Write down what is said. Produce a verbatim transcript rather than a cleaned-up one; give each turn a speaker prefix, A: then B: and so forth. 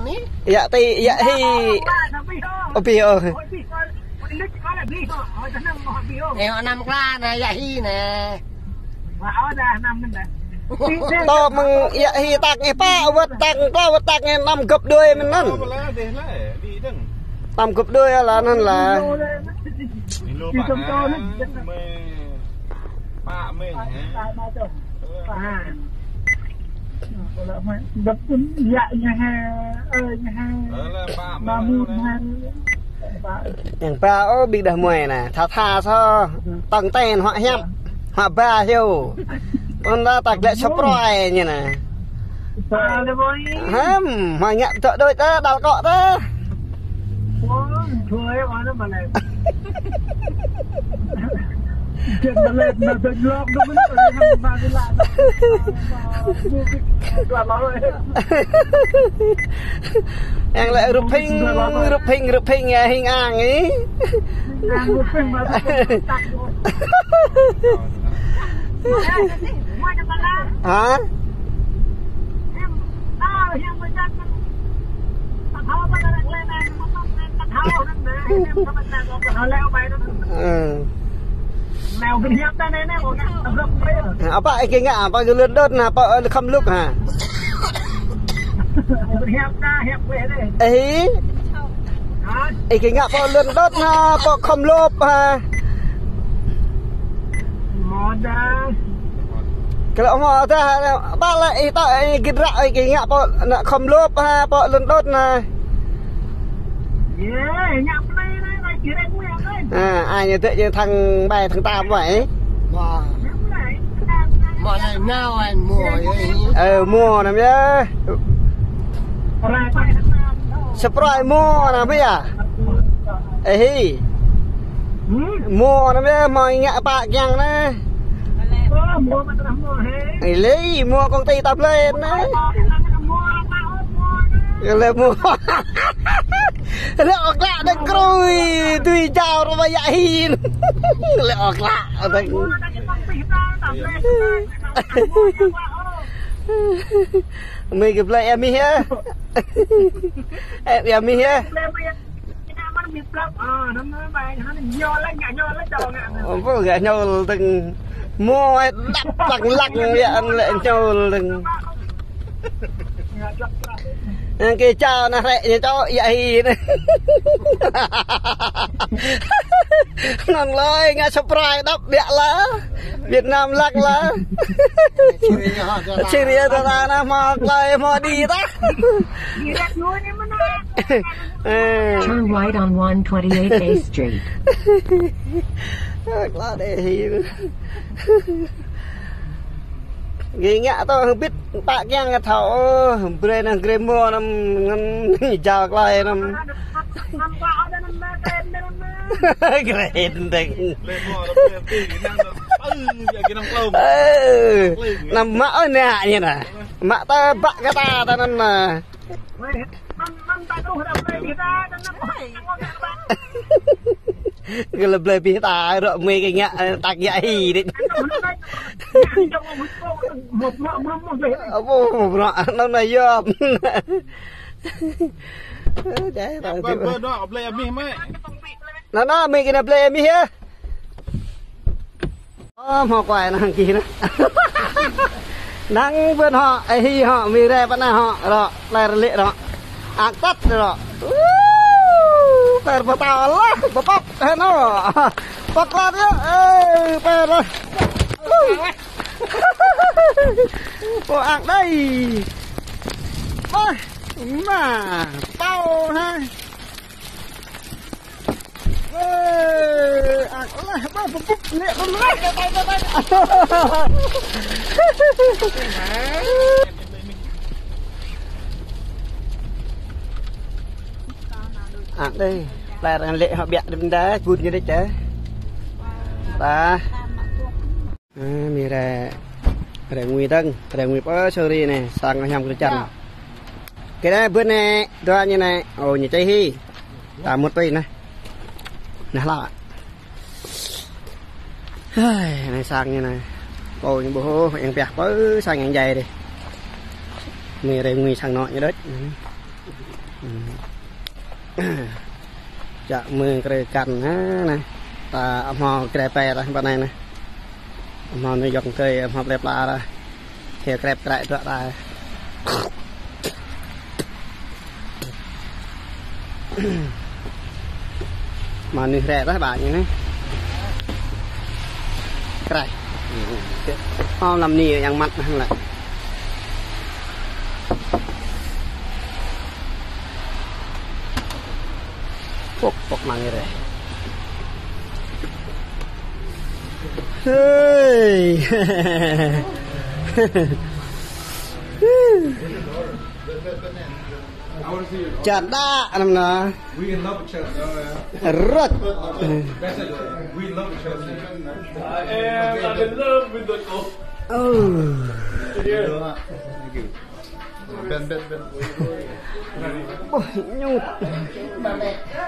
A: dạ thì dạ thì ô bì ơi
B: nè họ nằm ra nè dạ hi nè
A: to mừng dạ thì tạc nghe pa vật tạc to vật tạc nghe năm cặp đuôi mình năn năm cặp đuôi là nên là
C: đập dạ nhà ha ơi nhà ha mà mua ha
A: อย่างปลาโอ้บิ๊กดามวยน่ะท่าท่าซอตั้งเต้นหัวยับหัวปลาเชียวคนละตักเละชอบรอยนี่น่ะฮัมหัวยับเถอะโดยเตอดาวเกาะเตอ
C: ช่วยมาแล้วมาเลยเจ็บมาเลยมาเป็นรอบก็ไม่ได้ทำมาเป็นลานกลับมาเลย
A: ยังlại rụp hình rụp hình rụp hình hình ang ấy hả apa cái ngạ apa cái lươn đốt là apa không lúc hả ấy ấy cái ngạ apa lươn đốt na apa không lốp hả cái lỗ mò ta ba lại tại cái rạ cái ngạ apa không lốp ha apa lươn đốt na à ai như thế như thằng bài thằng tam vậy
B: mọi người nào anh mua
A: ờ mua nè nhá surprise mua nè bây giờ ấy mua nè nhá mọi ngạ bạc nhằng nè lấy mua công ty tập lên đấy lên mua lẹ lạ đấy cùi tùy chào rồi mà dạy lẹ lạ đấy mình kịp lại em mi ha em em mi ha không có gà nhau từng mua đắp lặng lặng vậy anh lại nhau từng cái chào nó lại cho vậy ngon lời nghe surprise đắp đẹp lá Việt Nam lắc lá chỉ riêng tao ta nó mò lời mò đi ta
D: turn right on one twenty-eight A Street
A: lá để ghi ngã tôi không biết tạ giang cái thảo bê năng ghê mua nằm chào lại nằm ghê đỉnh nằm mỡ nè như nè mạ ta bạ cái ta ta nên là cái là bê bì ta rồi mê cái ngã tạc dạy đấy một nọ nó này vô nó nó mình cái này play mi hết họ quài nó hàng kỳ đó nắng bên họ ấy họ mi ra bên này họ rồi lại lệ đó ăn tắt rồi per tao lá bắp nó bắp lát á ê per rồi bộ ăn đây ôi mà tao ha ê ăn lá bắp bắp lẹ bắp lẹ cái tay cái tay ăn đây là lệ họ bẹt đâm đá cùn như đấy chứ ta mi ra ra nguy tân ra nguy bó sorry này sang cái nhầm cái chân cái này bữa này đưa như này ồ như trái hi ta một tùy này nè là này sang như này ồ như bố em bẹt bó sang ngàn dày đi mi ra nguy sang nọ như đấy chợ mưa cái cành á này ta âm ho cái pè rồi bên này này âm ho nó dòng cây âm ho đẹp la rồi thì kẹp lại tọa lại mà nè rẻ đó bạn như này cái ho làm nì yang mặt lại Pok pok mangir deh. Hei. Cada anh na.
E: We in love with Chelsea.
A: Rot.
E: We in love with Chelsea.
C: I am in love with the coach.
A: Oh.
E: Thank you. Ben ben ben.
A: Oh, nyut.